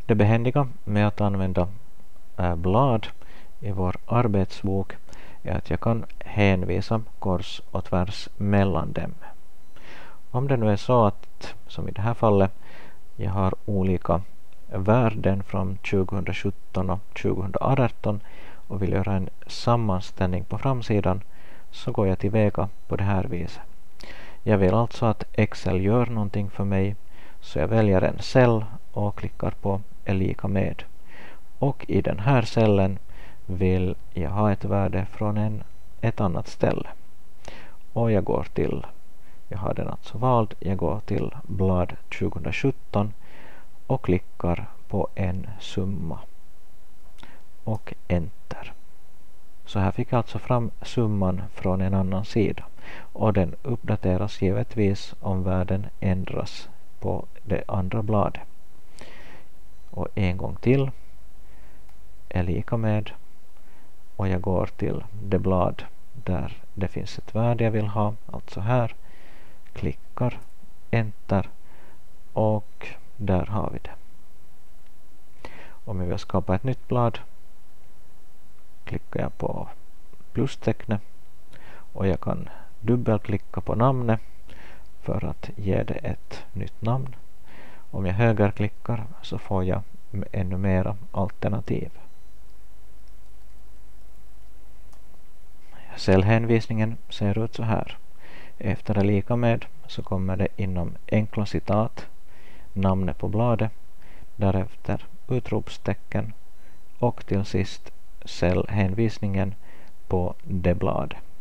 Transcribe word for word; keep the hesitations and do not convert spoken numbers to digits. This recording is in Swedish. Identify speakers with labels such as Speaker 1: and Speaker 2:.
Speaker 1: Det behändiga med att använda äh, blad i vår arbetsbok är att jag kan hänvisa kors och tvärs mellan dem. Om det nu är så att, som i det här fallet, jag har olika värden från tjugohundrasjutton och tjugohundraarton och vill göra en sammanställning på framsidan, så går jag tillväga på det här viset. Jag vill alltså att Excel gör någonting för mig, så jag väljer en cell och klickar på är lika med. Och i den här cellen vill jag ha ett värde från en, ett annat ställe. Och jag går till, jag har den alltså vald, jag går till blad tjugohundrasjutton och klickar på en summa. Och enter. Så här fick jag alltså fram summan från en annan sida. Och den uppdateras givetvis om värden ändras på det andra bladet. Och en gång till är lika med, och jag går till det blad där det finns ett värde jag vill ha, alltså här, klickar, enter, och där har vi det. Om jag vill skapa ett nytt blad klickar jag på plustecknet, och jag kan dubbelklicka på namnet för att ge det ett nytt namn. Om jag högerklickar så får jag ännu mera alternativ. Cellhänvisningen ser ut så här. Efter är lika med så kommer det inom enkla citat namnet på bladet, därefter utropstecken och till sist cellhänvisningen på det bladet.